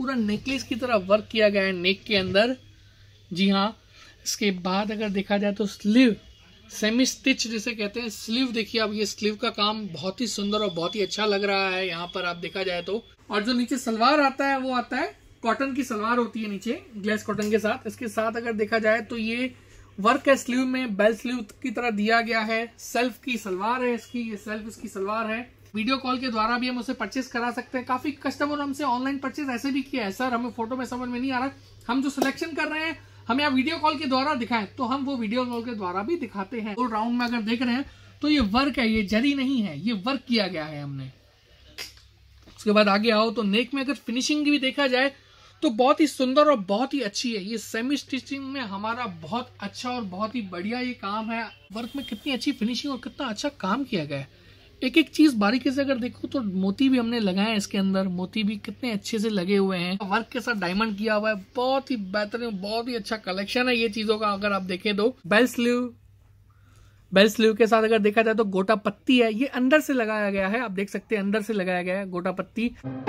पूरा नेकलेस की तरह वर्क किया गया है नेक के अंदर। जी हाँ, इसके बाद अगर देखा जाए तो स्लीव सेमी स्टिच जिसे कहते हैं, स्लीव देखिए अब ये स्लीव का काम बहुत ही सुंदर और बहुत ही अच्छा लग रहा है यहाँ पर आप देखा जाए तो। और जो नीचे सलवार आता है वो आता है कॉटन की सलवार होती है नीचे ग्लेस कॉटन के साथ। इसके साथ अगर देखा जाए तो ये वर्क है स्लीव में, बेल स्लीव की तरह दिया गया है। सेल्फ की सलवार है इसकी, ये सेल्फ इसकी सलवार है। वीडियो कॉल के द्वारा भी हम उसे परचेस करा सकते हैं। काफी कस्टमर हमसे ऑनलाइन परचेस ऐसे भी किया है, सर हमें फोटो में समझ में नहीं आ रहा, हम जो सिलेक्शन कर रहे हैं हमें आप वीडियो कॉल के द्वारा दिखाएं, तो हम वो वीडियो कॉल के द्वारा भी दिखाते हैं। और राउंड में अगर देख रहे हैं तो ये वर्क है, ये जरी नहीं है, ये वर्क किया गया है हमने। उसके बाद आगे आओ तो नेक में अगर फिनिशिंग भी देखा जाए तो बहुत ही सुंदर और बहुत ही अच्छी है। ये सेमी स्टिचिंग में हमारा बहुत अच्छा और बहुत ही बढ़िया ये काम है। वर्क में कितनी अच्छी फिनिशिंग और कितना अच्छा काम किया गया है। एक एक चीज बारीकी से अगर देखो तो मोती भी हमने लगाए हैं इसके अंदर, मोती भी कितने अच्छे से लगे हुए हैं। वर्क के साथ डायमंड किया हुआ है, बहुत ही बेहतरीन, बहुत ही अच्छा कलेक्शन है ये चीजों का। अगर आप देखें तो बेल स्लीव के साथ अगर देखा जाए तो गोटा पत्ती है, ये अंदर से लगाया गया है, आप देख सकते हैं अंदर से लगाया गया है गोटा पत्ती।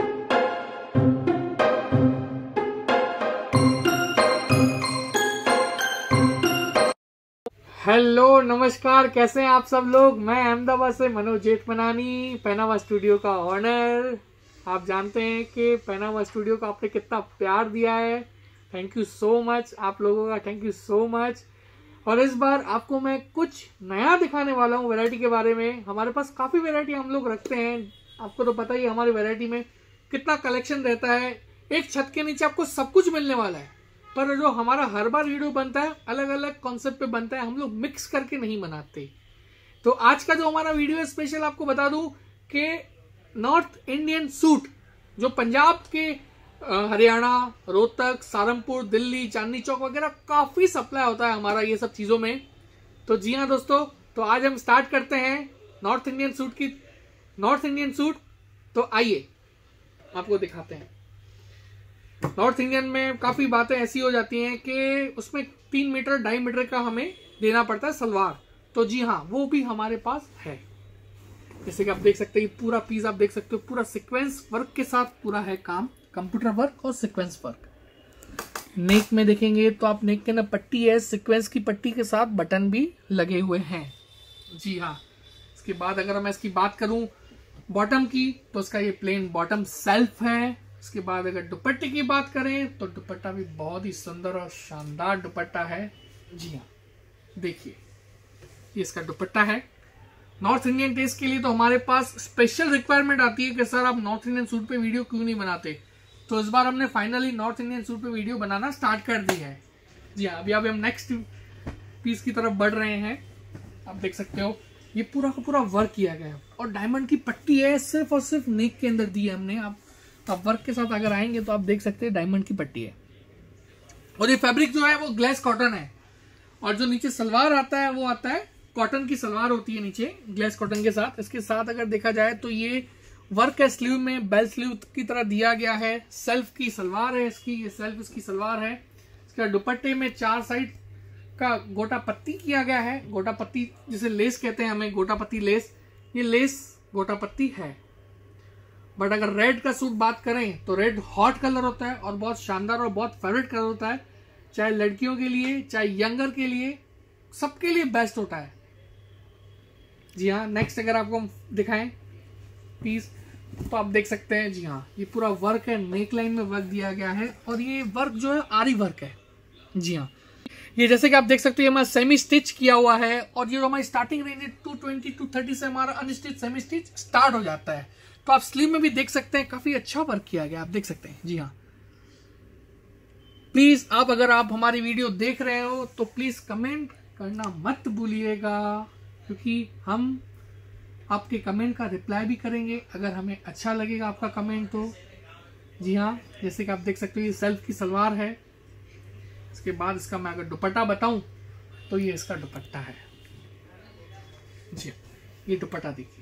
हेलो नमस्कार, कैसे हैं आप सब लोग। मैं अहमदाबाद से मनोज जेठमलानी, पहनावा स्टूडियो का ऑनर। आप जानते हैं कि पहनावा स्टूडियो को आपने कितना प्यार दिया है, थैंक यू सो मच, आप लोगों का थैंक यू सो मच। और इस बार आपको मैं कुछ नया दिखाने वाला हूँ वैरायटी के बारे में। हमारे पास काफ़ी वैरायटी हम लोग रखते हैं, आपको तो पता ही हमारी वैरायटी में कितना कलेक्शन रहता है। एक छत के नीचे आपको सब कुछ मिलने वाला है, पर जो हमारा हर बार वीडियो बनता है अलग अलग कॉन्सेप्ट पे बनता है, हम लोग मिक्स करके नहीं बनाते। तो आज का जो हमारा वीडियो है स्पेशल, आपको बता दूं कि नॉर्थ इंडियन सूट जो पंजाब के हरियाणा, रोहतक, सहारनपुर, दिल्ली, चांदनी चौक वगैरह काफी सप्लाई होता है हमारा ये सब चीजों में। तो जी हाँ दोस्तों, तो आज हम स्टार्ट करते हैं नॉर्थ इंडियन सूट। तो आइए आपको दिखाते हैं। नॉर्थ इंडियन में काफी बातें ऐसी हो जाती हैं कि उसमें 3 मीटर 2.5 मीटर का हमें देना पड़ता है सलवार। तो जी हाँ, वो भी हमारे पास है। जैसे कि आप देख सकते हैं पूरा पीस आप देख सकते हो, पूरा सीक्वेंस वर्क के साथ पूरा है काम, कंप्यूटर वर्क और सीक्वेंस वर्क। नेक में देखेंगे तो आप नेक के अंदर पट्टी है, सीक्वेंस की पट्टी के साथ बटन भी लगे हुए हैं। जी हाँ, इसके बाद अगर मैं इसकी बात करूं बॉटम की, तो इसका ये प्लेन बॉटम सेल्फ है। इसके बाद अगर दुपट्टे की बात करें तो दुपट्टा भी बहुत ही सुंदर और शानदार दुपट्टा है। जी हाँ, देखिए ये इसका दुपट्टा है। नॉर्थ इंडियन टेस्ट के लिए तो हमारे पास स्पेशल रिक्वायरमेंट आती है कि सर आप नॉर्थ इंडियन सूट पे वीडियो क्यों नहीं बनाते, तो इस बार हमने फाइनली नॉर्थ इंडियन सूट पे वीडियो बनाना स्टार्ट कर दी है। जी हाँ, अभी हम नेक्स्ट पीस की तरफ बढ़ रहे हैं। आप देख सकते हो ये पूरा का पूरा वर्क किया गया है और डायमंड की पट्टी है, सिर्फ और सिर्फ नेक के अंदर दी है हमने। आप वर्क के साथ अगर आएंगे तो आप देख सकते हैं डायमंड की पट्टी है। और ये फैब्रिक जो है वो ग्लेस कॉटन है। और जो नीचे सलवार आता है वो आता है कॉटन की सलवार होती है नीचे ग्लेस कॉटन के साथ। इसके साथ अगर देखा जाए तो ये वर्क है स्लीव में, बेल स्लीव की तरह दिया गया है। सेल्फ की सलवार है इसकी, ये सेल्फ इसकी सलवार है। इसका दुपट्टे में 4 साइड का गोटा पत्ती किया गया है। गोटा पत्ती जिसे लेस कहते हैं, हमें गोटा पत्ती लेस, ये लेस गोटा पत्ती है। बट अगर रेड का सूट बात करें तो रेड हॉट कलर होता है और बहुत शानदार और बहुत फेवरेट कलर होता है, चाहे लड़कियों के लिए चाहे यंगर के लिए, सबके लिए बेस्ट होता है। जी हाँ, नेक्स्ट अगर आपको हम दिखाएं पीस तो आप देख सकते हैं, जी हाँ ये पूरा वर्क है, नेक लाइन में वर्क दिया गया है और ये वर्क जो है आरी वर्क है। जी हाँ, ये जैसे कि आप देख सकते हैं हमारा सेमी स्टिच किया हुआ है और ये जो हमारी स्टार्टिंग रेंज है 220 230 से हमारा अनस्टिच सेमी स्टिच स्टार्ट हो जाता है। तो आप स्लीव में भी देख सकते हैं काफी अच्छा वर्क किया गया, आप देख सकते हैं। जी हाँ, प्लीज अगर आप हमारी वीडियो देख रहे हो तो प्लीज कमेंट करना मत भूलिएगा, क्योंकि हम आपके कमेंट का रिप्लाई भी करेंगे अगर हमें अच्छा लगेगा आपका कमेंट तो। जी हाँ, जैसे कि आप देख सकते हो ये सेल्फ की सलवार है। इसके बाद इसका मैं अगर दुपट्टा बताऊं तो ये इसका दुपट्टा है। जी ये दुपट्टा देखिए,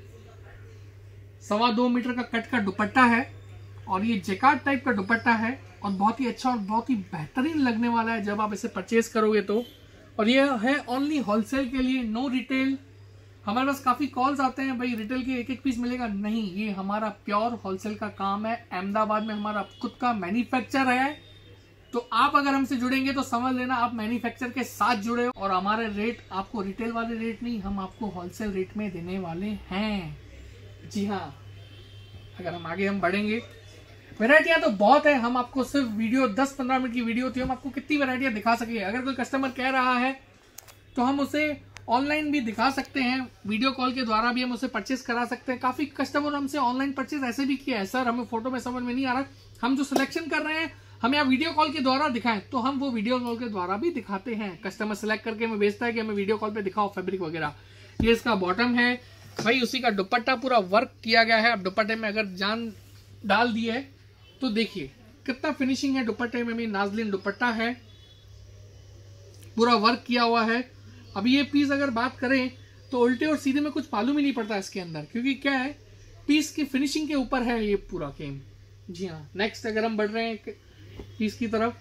2.25 मीटर का कट का दुपट्टा है और ये जैकार्ड टाइप का दुपट्टा है और बहुत ही अच्छा और बहुत ही बेहतरीन लगने वाला है जब आप इसे परचेज करोगे तो। और ये है ओनली होलसेल के लिए, नो रिटेल। हमारे पास काफी कॉल्स आते हैं भाई रिटेल के एक एक पीस मिलेगा, नहीं, ये हमारा प्योर होलसेल का काम है। अहमदाबाद में हमारा खुद का मैन्युफैक्चर है, तो आप अगर हमसे जुड़ेंगे तो समझ लेना आप मैन्युफैक्चर के साथ जुड़े हो, और हमारे रेट आपको रिटेल वाले रेट नहीं, हम आपको होलसेल रेट में देने वाले हैं। जी हाँ, अगर हम आगे बढ़ेंगे, वैरायटियां तो बहुत है, हम आपको सिर्फ वीडियो 10-15 मिनट की वीडियो थी, हम आपको कितनी वैरायटियां दिखा सके। अगर कोई कस्टमर कह रहा है तो हम उसे ऑनलाइन भी दिखा सकते हैं, वीडियो कॉल के द्वारा भी हम उसे परचेस करा सकते हैं। काफी कस्टमर हमसे ऑनलाइन परचेस ऐसे भी किया है, सर हमें फोटो में समझ में नहीं आ रहा, हम जो सिलेक्शन कर रहे हैं हमें आप वीडियो कॉल के द्वारा दिखाएं, तो हम वो वीडियो कॉल के द्वारा भी दिखाते हैं। कस्टमर सेलेक्ट करके हमें भेजता है कि हमें वीडियो कॉल पे दिखाओ फैब्रिक वगैरह। ये इसका बॉटम है भाई, उसी का दुपट्टा पूरा वर्क किया गया है। अब दुपट्टे में अगर जान डाल दी है तो देखिए कितना फिनिशिंग है दुपट्टे में भी, नाजलीन दुपट्टा है, पूरा वर्क किया हुआ है। अभी ये पीस अगर बात करें तो उल्टे और सीधे में कुछ मालूम ही नहीं पड़ता इसके अंदर, क्योंकि क्या है पीस की फिनिशिंग के ऊपर है ये पूरा गेम। जी हाँ, नेक्स्ट अगर हम बढ़ रहे हैं पीस की तरफ,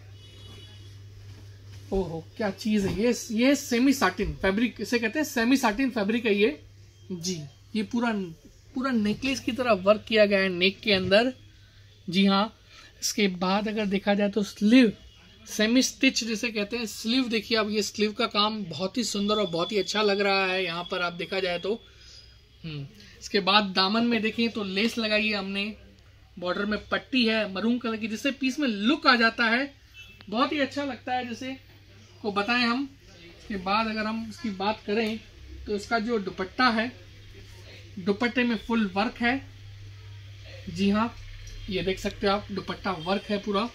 ओहो क्या चीज है ये सेमी साटिन फैब्रिक इसे कहते हैं, सेमी साटिन फैब्रिक है ये जी। ये पूरा नेकलेस की तरह वर्क किया गया है नेक के अंदर। जी हाँ, इसके बाद अगर देखा जाए तो स्लीव सेमी स्टिच जिसे कहते हैं, स्लीव देखिए अब ये स्लीव का काम बहुत ही सुंदर और बहुत ही अच्छा लग रहा है यहाँ पर आप देखा जाए तो। इसके बाद दामन में देखें तो लेस लगाई है हमने, बॉर्डर में पट्टी है मरून कलर की, जिससे पीस में लुक आ जाता है, बहुत ही अच्छा लगता है जैसे को बताएं हम। इसके बाद अगर हम इसकी बात करें तो इसका जो दुपट्टा है, दुपट्टे में फुल वर्क है। जी हाँ, ये देख सकते हो आप, दुपट्टा वर्क है पूरा,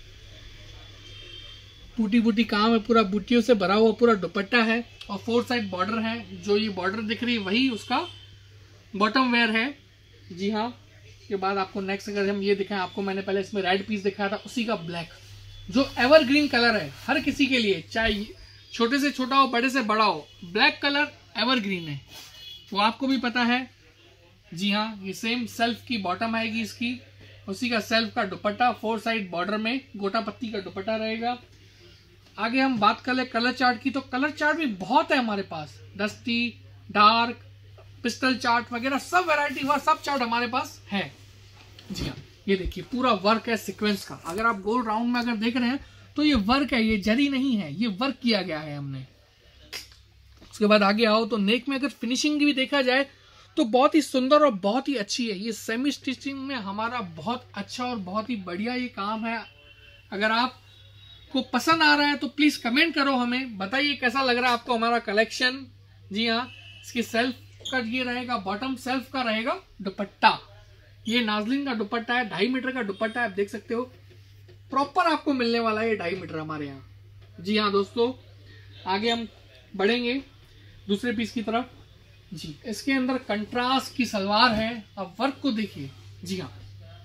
बूटी काम है, पूरा बूटियों से भरा हुआ पूरा दुपट्टा है, और 4 साइड बॉर्डर है। जो ये बॉर्डर दिख रही है वही उसका बॉटम वेयर है। जी हाँ, के बाद आपको नेक्स्ट अगर हम ये दिखाएं, आपको मैंने पहले इसमें रेड पीस दिखाया था, उसी का ब्लैक, जो एवरग्रीन कलर है हर किसी के लिए, चाहे छोटे से छोटा हो बड़े से बड़ा हो, ब्लैक कलर एवरग्रीन है, वो आपको भी पता है। जी हाँ, ये सेम सेल्फ की बॉटम आएगी इसकी, उसी का सेल्फ का दुपट्टा, 4 साइड बॉर्डर में गोटा पत्ती का दुपट्टा रहेगा। आगे हम बात कर ले कलर चार्ट की, तो कलर चार्ट भी बहुत है हमारे पास, डस्टी, डार्क, पिस्टल चार्ट वगैरह सब वैरायटी हुआ, सब चार्ट हमारे पास है। जी हाँ, ये देखिए पूरा वर्क है सीक्वेंस का, अगर आप गोल राउंड में अगर देख रहे हैं तो ये वर्क है, ये जरी नहीं है, ये वर्क किया गया है हमने। उसके बाद आगे आओ तो नेक में अगर फिनिशिंग भी देखा जाए तो बहुत ही सुंदर और बहुत ही अच्छी है। ये सेमी स्टिचिंग में हमारा बहुत अच्छा और बहुत ही बढ़िया ये काम है। अगर आपको पसंद आ रहा है तो प्लीज कमेंट करो, हमें बताइए कैसा लग रहा है आपको हमारा कलेक्शन। जी हाँ, इसकी सेल्फ का ये रहेगा, बॉटम सेल्फ का रहेगा दुपट्टा, ये नाजलीन का दुपट्टा है, 2.5 मीटर का दुपट्टा है, आप देख सकते हो प्रॉपर आपको मिलने वाला है ये 2.5 मीटर हमारे यहाँ। जी हाँ दोस्तों, आगे हम बढ़ेंगे दूसरे पीस की तरफ। जी, इसके अंदर कंट्रास्ट की सलवार है, अब वर्क को देखिए। जी हाँ,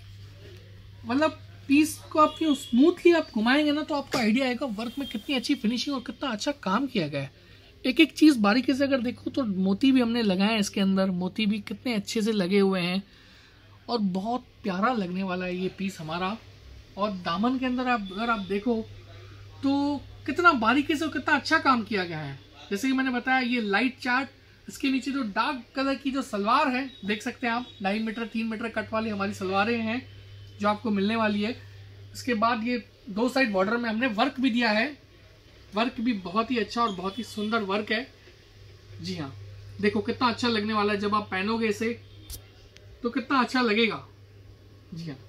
मतलब पीस को आप क्यों स्मूथली आप घुमाएंगे ना तो आपको आइडिया आएगा वर्क में कितनी अच्छी फिनिशिंग और कितना अच्छा काम किया गया है। एक एक चीज बारीकी से अगर देखो तो मोती भी हमने लगाए हैं इसके अंदर, मोती भी कितने अच्छे से लगे हुए हैं और बहुत प्यारा लगने वाला है ये पीस हमारा। और दामन के अंदर आप अगर आप देखो तो कितना बारीकी से कितना अच्छा काम किया गया है। जैसे कि मैंने बताया ये लाइट चार्ट, इसके नीचे जो डार्क कलर की जो सलवार है देख सकते हैं आप, 2.5 मीटर 3 मीटर कट वाली हमारी सलवारें हैं जो आपको मिलने वाली है। इसके बाद ये 2 साइड बॉर्डर में हमने वर्क भी दिया है, वर्क भी बहुत ही अच्छा और बहुत ही सुंदर वर्क है। जी हाँ, देखो कितना अच्छा लगने वाला है, जब आप पहनोगे इसे तो कितना अच्छा लगेगा। जी हाँ,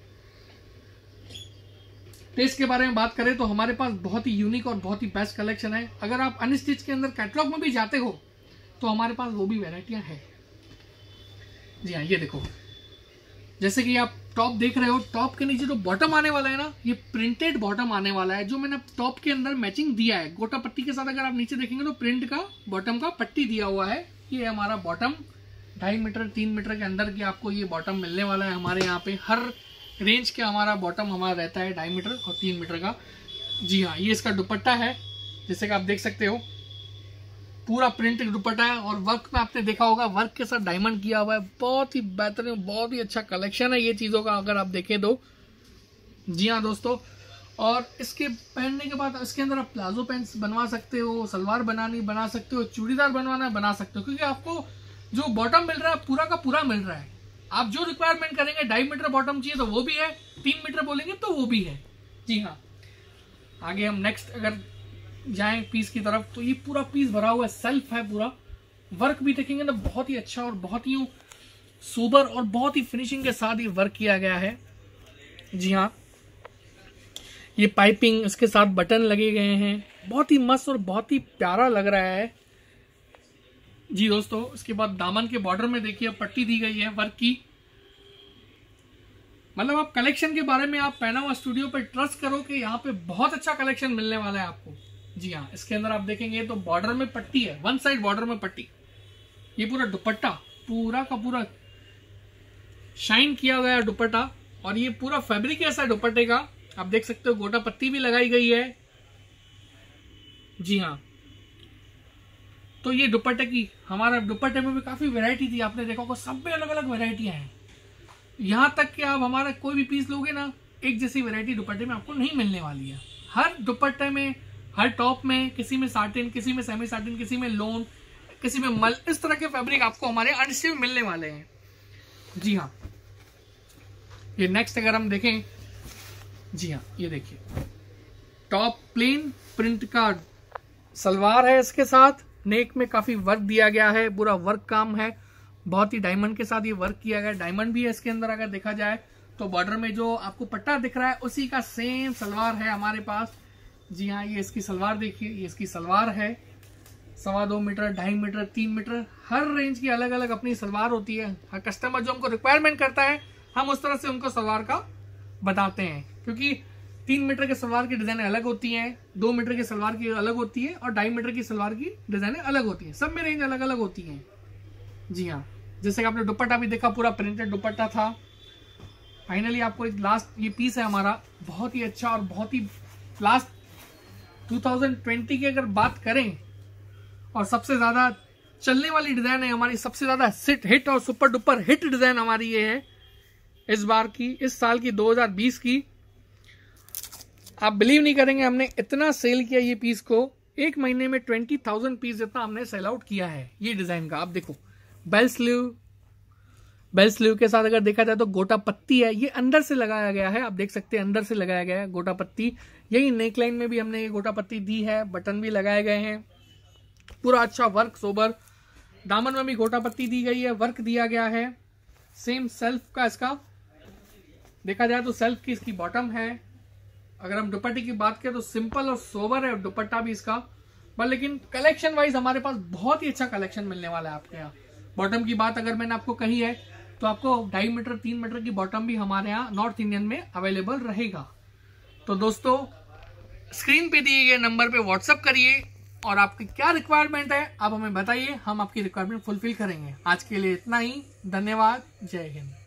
टेस्ट के बारे में बात करें तो हमारे पास बहुत ही यूनिक और बहुत ही बेस्ट कलेक्शन है। अगर आप अनस्टिच के अंदर कैटलॉग में भी जाते हो तो हमारे पास वो भी वैरायटियां हैं। जी हाँ, ये देखो जैसे कि आप टॉप देख रहे हो, टॉप के नीचे जो बॉटम आने वाला है ना, ये प्रिंटेड बॉटम आने वाला है, जो मैंने टॉप के अंदर मैचिंग दिया है गोटा पट्टी के साथ। अगर आप नीचे देखेंगे तो प्रिंट का बॉटम का पट्टी दिया हुआ है। ये हमारा बॉटम 2.5 मीटर 3 मीटर के अंदर की आपको ये बॉटम मिलने वाला है हमारे यहाँ पे। हर रेंज के हमारा बॉटम हमारा रहता है 2.5 मीटर और 3 मीटर का। जी हाँ, ये इसका दुपट्टा है, जैसे कि आप देख सकते हो पूरा प्रिंट दुपट्टा है और वर्क में आपने देखा होगा वर्क के साथ डायमंड किया हुआ है। बहुत ही बेहतरीन, बहुत ही अच्छा कलेक्शन है ये चीज़ों का अगर आप देखें तो। जी हाँ दोस्तों, और इसके पहनने के बाद इसके अंदर आप प्लाजो पैंट्स बनवा सकते हो, सलवार बना सकते हो, चूड़ीदार बनवाना बना सकते हो, क्योंकि आपको जो बॉटम मिल रहा है पूरा का पूरा मिल रहा है। आप जो रिक्वायरमेंट करेंगे 2.5 मीटर बॉटम चाहिए तो वो भी है, 3 मीटर बोलेंगे तो वो भी है। जी हाँ, आगे हम नेक्स्ट अगर जाएं पीस की तरफ तो ये पूरा पीस भरा हुआ है, सेल्फ है पूरा। वर्क भी देखेंगे ना बहुत ही अच्छा और बहुत ही सोबर और बहुत ही फिनिशिंग के साथ ये वर्क किया गया है। जी हाँ, ये पाइपिंग इसके साथ बटन लगे गए हैं, बहुत ही मस्त और बहुत ही प्यारा लग रहा है। जी दोस्तों, इसके बाद दामन के बॉर्डर में देखिए पट्टी दी गई है वर्क की। मतलब आप कलेक्शन के बारे में आप पहनावा स्टूडियो पे ट्रस्ट करो कि यहाँ पे बहुत अच्छा कलेक्शन मिलने वाला है आपको। जी हाँ, इसके अंदर आप देखेंगे तो बॉर्डर में पट्टी है, वन साइड बॉर्डर में पट्टी। ये पूरा दुपट्टा पूरा का पूरा शाइन किया गया है दुपट्टा, और ये पूरा फैब्रिक ऐसा दुपट्टे का आप देख सकते हो। गोटा पत्ती भी लगाई गई है। जी हाँ, तो ये दुपट्टे की हमारा दुपट्टे में भी काफी वैरायटी थी, आपने देखा होगा सब में अलग अलग वैरायटियां हैं। यहां तक कि आप हमारा कोई भी पीस लोगे ना, एक जैसी वैरायटी दुपट्टे में आपको नहीं मिलने वाली है। हर दुपट्टे में, हर टॉप में, किसी में साटिन, किसी में सेमी साटिन, किसी में लोन, किसी में मल, इस तरह के फैब्रिक आपको हमारे अनस्टिच मिलने वाले हैं। जी हाँ, ये नेक्स्ट अगर हम देखें, जी हाँ ये देखिए टॉप प्लेन प्रिंट का सलवार है, इसके साथ नेक में काफी वर्क दिया गया है, पूरा वर्क काम है, बहुत ही डायमंड के साथ ये वर्क किया गया है। डायमंड भी है इसके अंदर अगर देखा जाए तो। बॉर्डर में जो आपको पट्टा दिख रहा है उसी का सेम सलवार है हमारे पास। जी हाँ, ये इसकी सलवार देखिए, ये इसकी सलवार है। 2.25 मीटर, 2.5 मीटर, 3 मीटर, हर रेंज की अलग अलग अपनी सलवार होती है। हर कस्टमर जो हमको रिक्वायरमेंट करता है हम उस तरह से उनको सलवार का बताते हैं, क्योंकि 3 मीटर के सलवार की डिजाइने अलग होती हैं, 2 मीटर की सलवार की अलग होती है, और 2.5 मीटर की सलवार की डिजाइने अलग होती हैं। सब में रेंज अलग अलग होती हैं। जी हाँ, जैसे कि आपने दुपट्टा भी देखा, पूरा प्रिंटेड दुपट्टा था। फाइनली आपको एक लास्ट ये पीस है हमारा, बहुत ही अच्छा और बहुत ही लास्ट 2020 की अगर बात करें और सबसे ज्यादा चलने वाली डिजाइन है हमारी, सबसे ज्यादा हिट और सुपर डुपर हिट डिजाइन हमारी ये है इस बार की, इस साल की 2020 की। आप बिलीव नहीं करेंगे, हमने इतना सेल किया ये पीस को, एक महीने में 20,000 पीस जितना हमने सेल आउट किया है ये डिजाइन का। आप देखो बेल स्लीव के साथ अगर देखा जाए तो गोटा पत्ती है, ये अंदर से लगाया गया है, आप देख सकते हैं अंदर से लगाया गया है गोटा पत्ती। यही नेक लाइन में भी हमने ये गोटा पत्ती दी है, बटन भी लगाए गए हैं, पूरा अच्छा वर्क सोबर। दामन में भी गोटा पत्ती दी गई है, वर्क दिया गया है। सेम सेल्फ का इसका देखा जाए तो सेल्फ की इसकी बॉटम है। अगर हम दुपट्टे की बात करें तो सिंपल और सोबर है दुपट्टा भी इसका, पर लेकिन कलेक्शन वाइज हमारे पास बहुत ही अच्छा कलेक्शन मिलने वाला है आपके यहाँ। बॉटम की बात अगर मैंने आपको कही है तो आपको 2.5 मीटर, 3 मीटर की बॉटम भी हमारे यहाँ नॉर्थ इंडियन में अवेलेबल रहेगा। तो दोस्तों, स्क्रीन पे दिए गए नंबर पे व्हाट्सएप करिए और आपकी क्या रिक्वायरमेंट है आप हमें बताइए, हम आपकी रिक्वायरमेंट फुलफिल करेंगे। आज के लिए इतना ही, धन्यवाद, जय हिंद।